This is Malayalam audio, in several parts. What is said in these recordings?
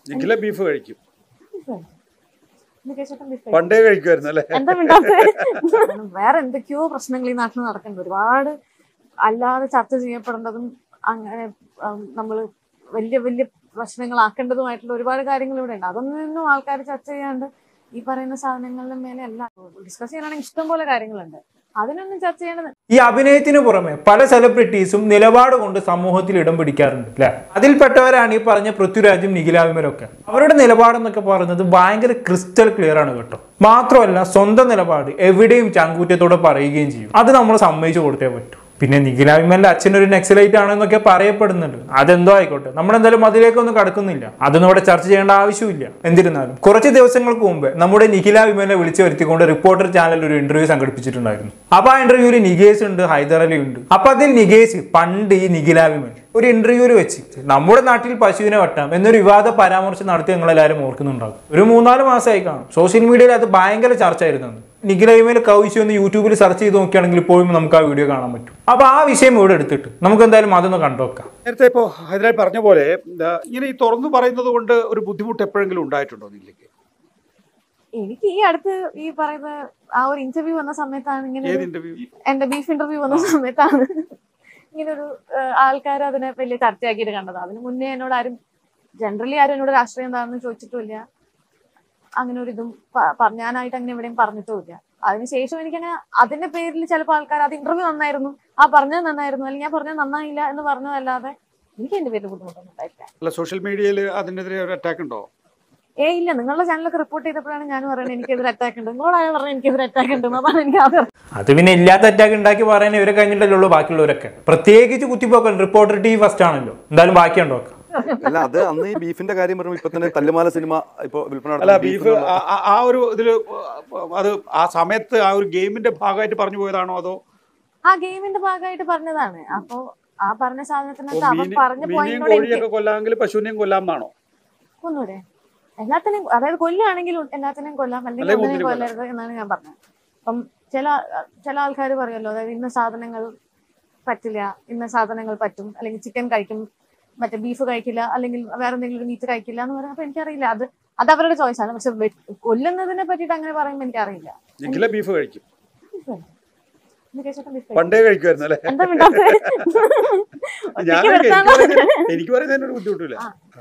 നിഖില ബീഫ് കഴിക്കും. പണ്ടേ കഴിക്കുമായിരുന്നു അല്ലേ? വേറെ എന്തൊക്കെയോ പ്രശ്നങ്ങൾ ഈ നാട്ടിൽ നടക്കുന്നുണ്ട്. ഒരുപാട് അല്ലാതെ ചർച്ച ചെയ്യപ്പെടേണ്ടതും അങ്ങനെ നമ്മൾ വലിയ വലിയ പ്രശ്നങ്ങളാക്കേണ്ടതുമായിട്ടുള്ള ഒരുപാട് കാര്യങ്ങൾ ഇവിടെ ഉണ്ട്. അതൊന്നും ആൾക്കാർ ചർച്ച ചെയ്യാണ്ട് ഈ പറയുന്ന സാധനങ്ങളുടെ മേലെ അല്ല ഡിസ്കസ് ചെയ്യാനാണെങ്കിൽ ഇഷ്ടംപോലെ കാര്യങ്ങളുണ്ട്. അതിനൊന്നും ചർച്ച ചെയ്യേണ്ടത്. ഈ അഭിനയത്തിന് പുറമെ പല സെലിബ്രിറ്റീസും നിലപാട് കൊണ്ട് സമൂഹത്തിൽ ഇടം പിടിക്കാറുണ്ട് അല്ലെ? അതിൽപ്പെട്ടവരാണ് ഈ പറഞ്ഞ പൃഥ്വിരാജും നിഖില വിമലും ഒക്കെ. അവരുടെ നിലപാടെന്നൊക്കെ പറയുന്നത് ഭയങ്കര ക്രിസ്റ്റൽ ക്ലിയർ ആണ് കേട്ടോ. മാത്രമല്ല സ്വന്തം നിലപാട് എവിടെയും ചങ്കൂറ്റത്തോടെ പറയുകയും ചെയ്യും. അത് നമ്മൾ സമ്മതിച്ചു കൊടുത്തേ പറ്റൂ. പിന്നെ നിഖില വിമലിന്റെ അച്ഛനൊരു നക്സലൈറ്റ് ആണെന്നൊക്കെ പറയപ്പെടുന്നുണ്ട്. അതെന്തോ ആയിക്കോട്ടെ, നമ്മളെന്തായാലും അതിലേക്കൊന്നും കടക്കുന്നില്ല. അതൊന്നും ഇവിടെ ചർച്ച ചെയ്യേണ്ട ആവശ്യമില്ല. എന്നിരുന്നാലും കുറച്ച് ദിവസങ്ങൾക്ക് മുമ്പ് നമ്മുടെ നിഖില വിമലിനെ വിളിച്ചു വരുത്തിക്കൊണ്ട് റിപ്പോർട്ടർ ചാനൽ ഒരു ഇന്റർവ്യൂ സംഘടിപ്പിച്ചിട്ടുണ്ടായിരുന്നു. അപ്പൊ ആ ഇന്റർവ്യൂവിൽ നികേഷ് ഉണ്ട്, ഹൈദർ അലി ഉണ്ട്. അപ്പൊ അതിൽ നികേഷ് പണ്ട് ഈ നിഖില വിമൽ ഒരു ഇന്റർവ്യൂവിൽ വെച്ച് നമ്മുടെ നാട്ടിൽ പശുവിനെ വെട്ടാം എന്നൊരു വിവാദ പരാമർശം നടത്തി നിങ്ങളെല്ലാവരും ഓർക്കുന്നുണ്ടാകും. ഒരു 3-4 മാസമായി കാണും. സോഷ്യൽ മീഡിയയിൽ അത് ഭയങ്കര ചർച്ച ആയിരുന്നു. നിഖില വിമൽ കവിച്ചു എന്ന് യൂട്യൂബിൽ സെർച്ച് ചെയ്ത് നോക്കുകയാണെങ്കിൽ ഇപ്പോഴും നമുക്ക് ആ വീഡിയോ കാണാൻ പറ്റും. അപ്പൊ ആ വിഷയം ഇവിടെ എടുത്തിട്ട് നമുക്ക് എന്തായാലും അതൊന്ന് കണ്ടുനോക്കാം. നേരത്തെ ഇപ്പോൾ ഹൈദരാബാദ് പറഞ്ഞ പോലെ ഇങ്ങനെ ഈ തുറന്നു പറയുന്നത് കൊണ്ട് ഒരു ബുദ്ധിമുട്ട് എപ്പോഴെങ്കിലും ഉണ്ടായിട്ടുണ്ടോ നിഖിലയ്ക്ക്? എനിക്ക് ഈ അടുത്ത് ഈ പറയുന്ന ആ ഒരു ഇന്റർവ്യൂ വന്ന സമയത്താണ് ഇങ്ങനെ എന്റെ ബീഫ് ഇന്റർവ്യൂ വന്ന സമയത്താണ് ഇങ്ങനൊരു ആൾക്കാർ അതിനെ വലിയ ചർച്ചയാക്കിയിട്ട് കണ്ടത്. അതിന് മുന്നേ എന്നോട് ആരും ജനറലി ആരും എന്നോട് രാഷ്ട്രീയം എന്താണെന്ന് ചോദിച്ചിട്ടുമില്ല. അങ്ങനെ ഒരു ഇതും ഞാനായിട്ട് അങ്ങനെ എവിടെയും പറഞ്ഞിട്ടുമില്ല. അതിനുശേഷം എനിക്കങ്ങനെ അതിന്റെ പേരിൽ ചിലപ്പോൾ ആൾക്കാർ അത് ഇന്റർവ്യൂ നന്നായിരുന്നു, ആ പറഞ്ഞത് നന്നായിരുന്നു, അല്ലെങ്കിൽ ഞാൻ പറഞ്ഞത് നന്നായില്ല എന്ന് പറഞ്ഞതല്ലാതെ എനിക്ക് എന്റെ പേരിൽ ബുദ്ധിമുട്ടൊന്നും ഉണ്ടായിട്ടില്ല. സോഷ്യൽ മീഡിയയിൽ അതിനെതിരെ ഒരു അറ്റാക്ക് ഉണ്ടോ? ഇല്ല. നിങ്ങളുടെ ചാനലൊക്കെ റിപ്പോർട്ട് ചെയ്തപ്പോഴാണ് ഞാൻ പറയുന്നത് എനിക്കെതിരെ അറ്റാക്ക് ഉണ്ട്. നിങ്ങളോടാണ് പറഞ്ഞത് എനിക്കെതിരെ അറ്റാക്ക് ഉണ്ട്. അതാണ് എനിക്ക് ആദ്യം. അത് പിന്നെ ഇല്ലാത്ത അറ്റാക്ക് ഉണ്ടാക്കി പറയാൻ ഇവരെ കഴിഞ്ഞിട്ടല്ലോ ബാക്കിയുള്ളവരൊക്കെ. പ്രത്യേകിച്ച് കുത്തിപ്പോക്കൽ റിപ്പോർട്ടർ TV ഫസ്റ്റ് ആണല്ലോ. എന്തായാലും ബാക്കിയുണ്ടോ? അല്ല, അത് അന്ന് ഈ ബീഫിന്റെ കാര്യം പറയുമ്പോൾ ഇപ്പൊ തന്നെ തല്ലുമാല സിനിമ ഇപ്പൊ അല്ല ബീഫ് ആ ഒരു ഇതില് അത് ആ സമയത്ത് ആ ഒരു ഗെയിമിന്റെ ഭാഗമായിട്ട് പറഞ്ഞു പോയതാണോ അതോ ആ ഗെയിമിന്റെ ഭാഗമായിട്ട് പറഞ്ഞതാണ്? അപ്പൊ ആ പറഞ്ഞ സാധനത്തിനകത്ത് അവൻ പറഞ്ഞ പോയിന്റിനോട് കൊല്ലാമെങ്കിൽ പശുവിനെയും കൊല്ലാമെന്നാണോ? ഒന്നൂടെ എല്ലാത്തിനെയും, അതായത് കൊല്ലുകയാണെങ്കിൽ എല്ലാത്തിനെയും കൊല്ലാം, അല്ലെങ്കിൽ ഒന്നിനെയും കൊല്ലരുത് എന്നാണ് ഞാൻ പറഞ്ഞത്. അപ്പം ചില ആൾക്കാർ പറയുമല്ലോ, അതായത് ഇന്ന സാധനങ്ങൾ പറ്റില്ല, ഇന്ന സാധനങ്ങൾ പറ്റും, അല്ലെങ്കിൽ ചിക്കൻ കഴിക്കും, മറ്റേ ബീഫ് കഴിക്കില്ല, അല്ലെങ്കിൽ വേറെ എന്തെങ്കിലും മീറ്റ് കഴിക്കില്ല എന്ന് പറയാം. അപ്പൊ എനിക്കറിയില്ല, അത് അവരുടെ ചോയ്സാണ്. പക്ഷെ കൊല്ലുന്നതിനെ പറ്റിയിട്ട് അങ്ങനെ പറയുമ്പോൾ എനിക്കറിയില്ല. ബീഫ് കഴിക്കും, പണ്ടേ കഴിക്കുമായിരുന്നു അല്ലേ? എനിക്ക് പറയുന്നതിനൊരു ബുദ്ധിമുട്ടില്ല.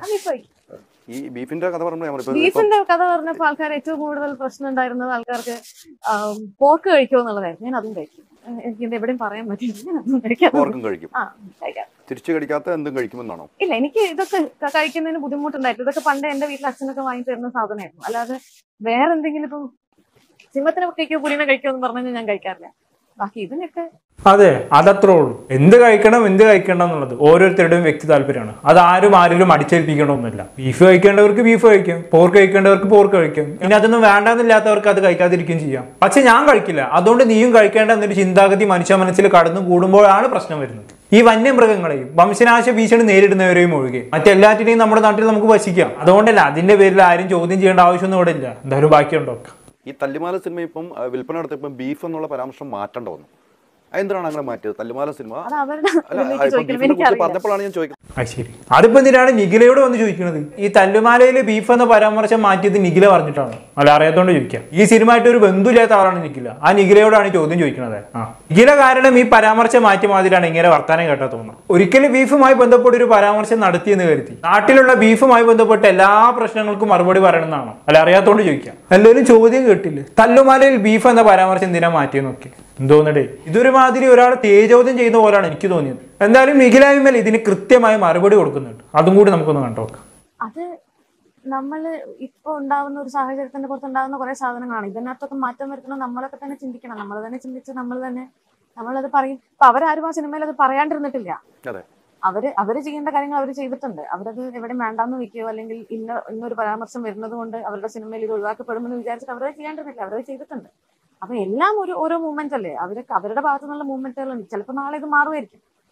ഈ ബീഫിന്റെ കഥ പറഞ്ഞപ്പോൾ ആൾക്കാർ ഏറ്റവും കൂടുതൽ പ്രശ്നം ഉണ്ടായിരുന്നത് ആൾക്കാർക്ക് പോർക്ക് കഴിക്കുമോ എന്നുള്ളതായിരുന്നു. ഞാൻ അതും കഴിക്കും. എനിക്ക് എവിടെയും പറയാൻ പറ്റില്ല. തിരിച്ചു കഴിക്കാത്ത എന്തും കഴിക്കുമെന്നാണോ? ഇല്ല, എനിക്ക് ഇതൊക്കെ കഴിക്കുന്നതിന് ബുദ്ധിമുട്ടുണ്ടായിരുന്നു. ഇതൊക്കെ പണ്ട് എന്റെ വീട്ടിൽ അച്ഛനൊക്കെ വാങ്ങി തരുന്ന സാധനമായിരുന്നു. അല്ലാതെ വേറെ എന്തെങ്കിലും ഇപ്പം സിംഹത്തിനെ കഴിക്കോ പുലിനെ കഴിക്കോ എന്ന് പറഞ്ഞു ഞാൻ കഴിക്കാറില്ല. ബാക്കി ഇതിനൊക്കെ അതെ, അതത്രേ ഉള്ളൂ. എന്ത് കഴിക്കണം എന്ത് കഴിക്കണം എന്നുള്ളത് ഓരോരുത്തരുടെയും വ്യക്തി താല്പര്യമാണ്. അത് ആരും അടിച്ചേൽപ്പിക്കണമെന്നില്ല. ബീഫ് കഴിക്കേണ്ടവർക്ക് ബീഫ് കഴിക്കാം, പോർക്ക് കഴിക്കേണ്ടവർക്ക് പോർക്ക് കഴിക്കാം. ഇനി അതൊന്നും വേണ്ടെന്നില്ലാത്തവർക്ക് അത് കഴിക്കാതിരിക്കുകയും ചെയ്യാം. പക്ഷെ ഞാൻ കഴിക്കില്ല, അതുകൊണ്ട് നീയും കഴിക്കേണ്ട എന്നൊരു ചിന്താഗതി മനുഷ്യ മനസ്സിൽ കടന്നു കൂടുമ്പോഴാണ് പ്രശ്നം വരുന്നത്. ഈ വന്യമൃഗങ്ങളെയും വംശനാശ ഭീഷണി നേരിടുന്നവരെയും ഒഴികെ മറ്റെല്ലാറ്റിനെയും നമ്മുടെ നാട്ടിൽ നമുക്ക് വശിക്കാം. അതുകൊണ്ടല്ല അതിന്റെ പേരിൽ ആരും ചോദ്യം ചെയ്യേണ്ട ആവശ്യമൊന്നും ഇവിടെ ഇല്ല. എന്തായാലും ബാക്കിയുണ്ടോ? ഈ തല്ലുമാല സിനിമ ഇപ്പം വിൽപ്പന നടത്തിയപ്പോൾ ബീഫ് എന്നുള്ള പരാമർശം മാറ്റേണ്ട വന്നു. എന്തിനാണ് അങ്ങനെ മാറ്റിയത്? തല്ലുമാല സിനിമ പറഞ്ഞപ്പോഴാണ് ഞാൻ ചോദിക്കുന്നത്. ശരി, അതിപ്പോ എന്തിനാണ് നിഖിലയോട് വന്ന് ചോദിക്കുന്നത്? ഈ തല്ലുമാലയില് ബീഫ് എന്ന പരാമർശം മാറ്റിയത് നിഖില പറഞ്ഞിട്ടാണ്, അല്ല അറിയാത്തോണ്ട് ചോദിക്കാം. ഈ സിനിമയായിട്ട് ഒരു ബന്ധുമില്ലാത്ത ആളാണ് നിഖില. ആ നിഖിലയോടാണ് ചോദ്യം ചോദിക്കുന്നത്. നിഖില കാരണം ഈ പരാമർശം മാറ്റി മാതിരിയാണ് ഇങ്ങനെ വർത്താനം കേട്ടാ തോന്നുന്നത്. ഒരിക്കലും ബീഫുമായി ബന്ധപ്പെട്ട ഒരു പരാമർശം നടത്തിയെന്ന് കരുതി നാട്ടിലുള്ള ബീഫുമായി ബന്ധപ്പെട്ട എല്ലാ പ്രശ്നങ്ങൾക്കും മറുപടി പറയണമെന്നാണോ? അല്ല അറിയാത്തോണ്ട് ചോദിക്കാം. എല്ലാവരും ചോദ്യം കേട്ടില്ലേ, തല്ലുമാലയിൽ ബീഫ് എന്ന പരാമർശം എന്തിനാ മാറ്റിയെന്നൊക്കെ എന്തോന്നടേ. ഇതൊരുമാതിരി ഒരാൾ തേജോദ്യം ചെയ്യുന്ന പോലാണ് എനിക്ക് തോന്നിയത്. എന്തായാലും നിഖില വിമൽ ഇതിന് കൃത്യമായി മറുപടി കൊടുക്കുന്നുണ്ട്. അതും കൂടി നമുക്കൊന്ന് കണ്ടുനോക്കാം. അത് നമ്മള് ഇപ്പൊ ഉണ്ടാവുന്ന ഒരു സാഹചര്യത്തിന്റെ പുറത്തുണ്ടാകുന്ന കുറെ സാധനങ്ങളാണ്. ഇതിനകത്തൊക്കെ മാറ്റം വരുത്തണം നമ്മളൊക്കെ തന്നെ ചിന്തിക്കണം. നമ്മൾ തന്നെ ചിന്തിച്ച് നമ്മളത് പറയും. ഇപ്പൊ അവരാരും ആ സിനിമയിൽ അത് പറയാണ്ടിരുന്നിട്ടില്ല. അവര് ചെയ്യേണ്ട കാര്യങ്ങൾ അവർ ചെയ്തിട്ടുണ്ട്. അവരത് എവിടെ വേണ്ടാന്ന് വെക്കുകയോ അല്ലെങ്കിൽ ഇന്നൊരു പരാമർശം വരുന്നത് കൊണ്ട് അവരുടെ സിനിമയിൽ ഇത് ഒഴിവാക്കപ്പെടുമെന്ന് വിചാരിച്ചിട്ട് അവരത് ചെയ്യാണ്ടിരുന്നില്ല. അവരത് ചെയ്തിട്ടുണ്ട്. അപ്പൊ എല്ലാം ഓരോ മൂവ്മെന്റ് അല്ലേ, അവരുടെ ഭാഗത്തു നിന്നുള്ള മൂവ്മെന്റുകളുണ്ട്. ചിലപ്പോൾ നാളെ ഇത് മാറുമായിരിക്കും.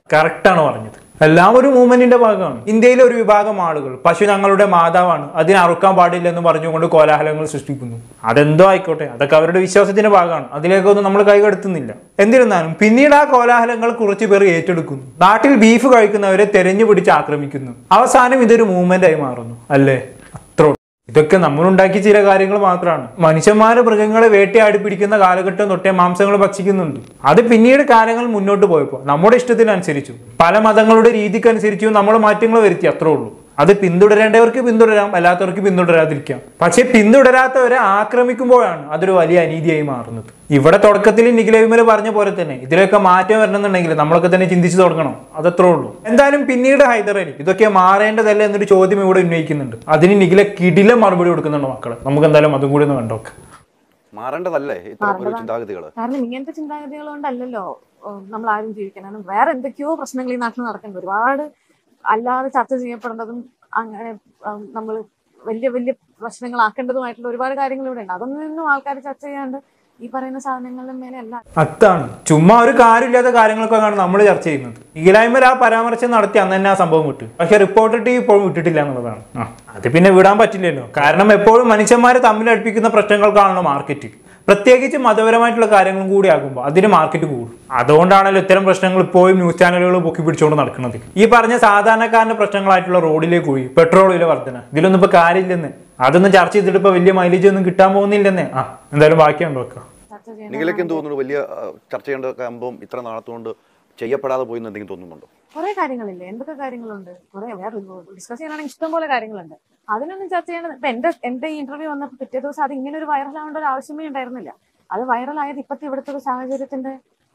കറക്റ്റാണ് പറഞ്ഞത്. എല്ലാം ഒരു മൂവ്മെന്റിന്റെ ഭാഗമാണ്. ഇന്ത്യയിലെ ഒരു വിഭാഗം ആളുകൾ പശു ഞങ്ങളുടെ മാതാവാണ്, അതിനെ അറുക്കാൻ പാടില്ല എന്ന് പറഞ്ഞുകൊണ്ട് കോലാഹലങ്ങൾ സൃഷ്ടിക്കുന്നു. അതെന്തോ ആയിക്കോട്ടെ, അതൊക്കെ അവരുടെ വിശ്വാസത്തിന്റെ ഭാഗമാണ്. അതിലേക്കൊന്നും നമ്മൾ കൈകടത്തുന്നില്ല. എന്നിരുന്നാലും പിന്നീട് ആ കോലാഹലങ്ങൾ കുറച്ചു പേർ ഏറ്റെടുക്കുന്നു. നാട്ടിൽ ബീഫ് കഴിക്കുന്നവരെ തെരഞ്ഞു പിടിച്ച് ആക്രമിക്കുന്നു. അവസാനം ഇതൊരു മൂവ്മെന്റ് ആയി മാറുന്നു അല്ലേ? അത്രോ. ഇതൊക്കെ നമ്മളുണ്ടാക്കിയ ചില കാര്യങ്ങൾ മാത്രമാണ്. മനുഷ്യന്മാരെ മൃഗങ്ങളെ വേട്ടയാടി പിടിക്കുന്ന കാലഘട്ടം തൊട്ടേ മാംസങ്ങൾ ഭക്ഷിക്കുന്നുണ്ട്. അത് പിന്നീട് കാലങ്ങൾ മുന്നോട്ട് പോയപ്പോൾ നമ്മുടെ ഇഷ്ടത്തിനനുസരിച്ചു പല മതങ്ങളുടെ രീതിക്കനുസരിച്ചും നമ്മൾ മാറ്റങ്ങൾ വരുത്തി, അത്രേ ഉള്ളൂ. അത് പിന്തുടരേണ്ടവർക്ക് പിന്തുടരാം, അല്ലാത്തവർക്ക് പിന്തുടരാതിരിക്കാം. പക്ഷെ പിന്തുടരാത്തവരെ ആക്രമിക്കുമ്പോഴാണ് അതൊരു വലിയ അനീതിയായി മാറുന്നത്. ഇവിടെ തുടക്കത്തിൽ നിഖില വിമൽ പറഞ്ഞ പോലെ തന്നെ ഇതിലൊക്കെ മാറ്റം വരണമെന്നുണ്ടെങ്കിൽ നമ്മളൊക്കെ തന്നെ ചിന്തിച്ചു തുടങ്ങണം. അതത്രേ ഉള്ളൂ. എന്തായാലും പിന്നീട് ഹൈദർ അലി ഇതൊക്കെ മാറേണ്ടതല്ല എന്നൊരു ചോദ്യം ഇവിടെ ഉന്നയിക്കുന്നുണ്ട്. അതിന് നിഖില കിടില മറുപടി കൊടുക്കുന്നുണ്ട് മക്കളെ. നമുക്ക് എന്തായാലും അതും കൂടി ഒന്ന് കണ്ടോക്കെ. മാറേണ്ടതല്ലേ ഇത്തരം ചിന്താഗതികൾ? കാരണം ഇങ്ങനത്തെ ചിന്താഗതികൾ കൊണ്ടല്ലല്ലോ നമ്മൾ ആരും ജീവിക്കണം. വേറെ എന്തൊക്കെയോ പ്രശ്നങ്ങൾ ഈ നാട്ടിൽ നടക്കുന്നത്, ഒരുപാട് അല്ലാതെ ചർച്ച ചെയ്യപ്പെടേണ്ടതും അങ്ങനെ നമ്മൾ വലിയ വലിയ പ്രശ്നങ്ങളാക്കേണ്ടതുമായിട്ടുള്ള ഒരുപാട് കാര്യങ്ങൾ ഇവിടെ ഉണ്ട്. അതൊന്നും ആൾക്കാർ ചർച്ച ചെയ്യാണ്ട് ഈ പറയുന്ന സാധനങ്ങളുടെ മേലെ അല്ല. അതാണ് ചുമ്മാ ഒരു കാര്യമില്ലാത്ത കാര്യങ്ങളൊക്കെയാണ് നമ്മൾ ചർച്ച ചെയ്യുന്നത്. നിഖില ആ പരാമർശം നടത്തി അന്ന് തന്നെ ആ സംഭവം വിട്ടു. പക്ഷെ റിപ്പോർട്ടർ ടി ഇപ്പോഴും വിട്ടിട്ടില്ല എന്നുള്ളതാണ്. അത് പിന്നെ വിടാൻ പറ്റില്ലല്ലോ. കാരണം എപ്പോഴും മനുഷ്യന്മാരെ തമ്മിൽ അടുപ്പിക്കുന്ന പ്രശ്നങ്ങൾക്കാണല്ലോ മാർക്കറ്റ്. പ്രത്യേകിച്ച് മതപരമായിട്ടുള്ള കാര്യങ്ങളും കൂടി ആകുമ്പോൾ അതിന് മാർക്കറ്റ് കൂടും. അതുകൊണ്ടാണല്ലോ ഇത്തരം പ്രശ്നങ്ങൾ ഇപ്പോഴും ന്യൂസ് ചാനലുകൾ പൊക്കി പിടിച്ചുകൊണ്ട് നടക്കുന്നത്. ഈ പറഞ്ഞ സാധാരണക്കാരന്റെ പ്രശ്നങ്ങളായിട്ടുള്ള റോഡിലെ കുഴി, പെട്രോൾ വില വർധന, ഇതിലൊന്നും ഇപ്പൊ കാര്യമില്ലെന്ന്. അതൊന്നും ചർച്ച ചെയ്തിട്ട് ഇപ്പൊ വലിയ മൈലേജ് ഒന്നും കിട്ടാൻ പോകുന്നില്ലെന്നേ. എന്തായാലും ബാക്കിയുണ്ടോ വെക്കാം. നിഖിലയ്ക്ക് എന്ത് തോന്നുന്നു, വലിയ ചർച്ച ചെയ്യേണ്ട സംഭവം ഇത്ര നാളത്തുകൊണ്ട് ചെയ്യപ്പെടാതെ പോയി എന്ന് എന്തെങ്കിലും തോന്നുന്നുണ്ടോ? കുറെ കാര്യങ്ങളില്ലേ, എന്തൊക്കെ കാര്യങ്ങളുണ്ട്, കുറെ വേറെ ഡിസ്കസ് ചെയ്യാനാണെങ്കിൽ ഇഷ്ടംപോലെ കാര്യങ്ങളുണ്ട്. അതിനൊന്നും ചർച്ച ചെയ്യേണ്ടത്. ഇപ്പൊ എന്റെ ഈ ഇന്റർവ്യൂ വന്നപ്പോൾ പിറ്റേ ദിവസം അത് ഇങ്ങനെ ഒരു വൈറലാവേണ്ട ഒരു ആവശ്യമേ ഉണ്ടായിരുന്നില്ല. അത് വൈറലായത് ഇപ്പത്തെ ഇവിടുത്തെ ഒരു സാഹചര്യത്തിന്റെ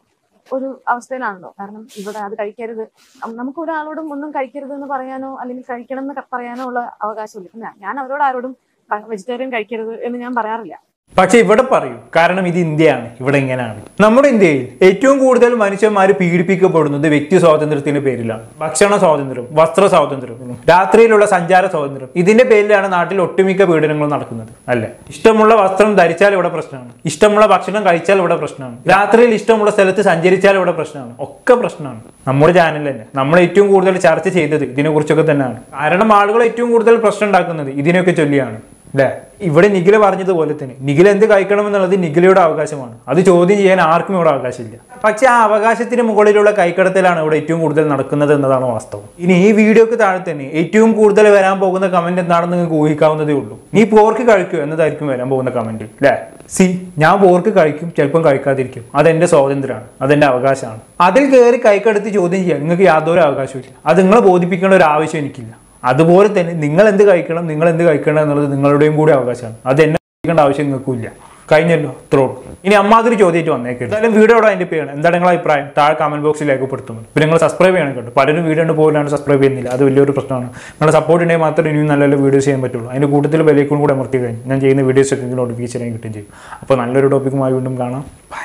ഒരു അവസ്ഥയിലാണല്ലോ. കാരണം ഇവിടെ അത് കഴിക്കരുത്, നമുക്ക് ഒരാളോടും ഒന്നും കഴിക്കരുത് എന്ന് പറയാനോ അല്ലെങ്കിൽ കഴിക്കണം എന്ന് പറയാനോ ഉള്ള അവകാശമില്ല. ഞാൻ അവരോട് ആരോടും വെജിറ്റേറിയൻ കഴിക്കരുത് എന്ന് ഞാൻ പറയാറില്ല. പക്ഷെ ഇവിടെ പറയൂ, കാരണം ഇത് ഇന്ത്യയാണ്, ഇവിടെ ഇങ്ങനെയാണ്. നമ്മുടെ ഇന്ത്യയിൽ ഏറ്റവും കൂടുതൽ മനുഷ്യന്മാർ പീഡിപ്പിക്കപ്പെടുന്നത് വ്യക്തി സ്വാതന്ത്ര്യത്തിന്റെ പേരിലാണ്. ഭക്ഷണ സ്വാതന്ത്ര്യം, വസ്ത്ര സ്വാതന്ത്ര്യം, രാത്രിയിലുള്ള സഞ്ചാര സ്വാതന്ത്ര്യം, ഇതിന്റെ പേരിലാണ് നാട്ടിൽ ഒട്ടുമിക്ക പീഡനങ്ങളും നടക്കുന്നത് അല്ലെ? ഇഷ്ടമുള്ള വസ്ത്രം ധരിച്ചാൽ ഇവിടെ പ്രശ്നമാണ്, ഇഷ്ടമുള്ള ഭക്ഷണം കഴിച്ചാൽ ഇവിടെ പ്രശ്നമാണ്, രാത്രിയിൽ ഇഷ്ടമുള്ള സ്ഥലത്ത് സഞ്ചരിച്ചാൽ ഇവിടെ പ്രശ്നമാണ്, ഒക്കെ പ്രശ്നമാണ്. നമ്മുടെ ചാനൽ തന്നെ നമ്മൾ ഏറ്റവും കൂടുതൽ ചർച്ച ചെയ്തത് ഇതിനെ കുറിച്ചൊക്കെ തന്നെയാണ്. കാരണം ആളുകൾ ഏറ്റവും കൂടുതൽ പ്രശ്നം ഉണ്ടാക്കുന്നത് ഇതിനെയൊക്കെ ചൊല്ലിയാണ് അല്ലെ? ഇവിടെ നിഖില പറഞ്ഞതുപോലെ തന്നെ നിഖില എന്ത് കഴിക്കണം എന്നുള്ളത് നിഖിലയുടെ അവകാശമാണ്. അത് ചോദ്യം ചെയ്യാൻ ആർക്കും ഇവിടെ അവകാശമില്ല. പക്ഷെ ആ അവകാശത്തിന് മുകളിലുള്ള കൈക്കടത്തലാണ് ഇവിടെ ഏറ്റവും കൂടുതൽ നടക്കുന്നത് എന്നതാണ് വാസ്തവം. ഇനി ഈ വീഡിയോക്ക് താഴെ തന്നെ ഏറ്റവും കൂടുതൽ വരാൻ പോകുന്ന കമന്റ് എന്താണെന്ന് നിങ്ങൾക്ക് ഊഹിക്കാവുന്നതേ ഉള്ളൂ. നീ പോർക്ക് കഴിക്കൂ എന്നതായിരിക്കും വരാൻ പോകുന്ന കമന്റ് അല്ലെ? ഞാൻ പോർക്ക് കഴിക്കും, ചിലപ്പം കഴിക്കാതിരിക്കും, അതെന്റെ സ്വാതന്ത്ര്യമാണ്, അതെന്റെ അവകാശമാണ്. അതിൽ കയറി കൈക്കടത്തി ചോദ്യം ചെയ്യാൻ നിങ്ങൾക്ക് യാതൊരു അവകാശമില്ല. അത് നിങ്ങളെ ബോധിപ്പിക്കേണ്ട ഒരു ആവശ്യം എനിക്കില്ല. അതുപോലെ തന്നെ നിങ്ങൾ എന്ത് കഴിക്കണം, നിങ്ങൾ എന്ത് കഴിക്കണം എന്നുള്ളത് നിങ്ങളുടെയും കൂടി അവകാശമാണ്. അത് എന്നെ കഴിക്കേണ്ട ആവശ്യം നിങ്ങൾക്കും ഇല്ല. കഴിഞ്ഞല്ലോ, ത്രോ. ഇനി അമ്മാതിരി ചോദ്യമായിട്ട് വന്നേക്കരുത്. എന്തായാലും വീഡിയോടെ അതിൻ്റെ ചെയ്യണം. എന്താണ് നിങ്ങളുടെ അഭിപ്രായം? താഴെ കമന്റ് ബോക്സിൽ രേഖപ്പെടുത്തുന്നു. പിന്നെ നിങ്ങൾ സബ്സ്ക്രൈബ് ചെയ്യണം കേട്ടോ. പലരും വീഡിയോ ഉണ്ട് പോലാണ് സബ്സ്ക്രൈബ് ചെയ്യുന്നില്ല. അത് വലിയൊരു പ്രശ്നമാണ്. നിങ്ങളുടെ സപ്പോർട്ട് ഉണ്ടെങ്കിൽ മാത്രമേ ഇനിയും നല്ല നല്ല വീഡിയോസ് ചെയ്യാൻ പറ്റുള്ളൂ. അതിൻ്റെ കൂട്ടത്തിൽ ബെല്ലൈക്കൺ കൂടെ അമർത്തി കഴിഞ്ഞു ഞാൻ ചെയ്യുന്ന വീഡിയോസ് ഒക്കെ നോട്ടിഫിക്കേഷൻ കിട്ടുകയും ചെയ്യും. അപ്പോൾ നല്ലൊരു ടോപ്പിക്കുമായി വീണ്ടും കാണാം.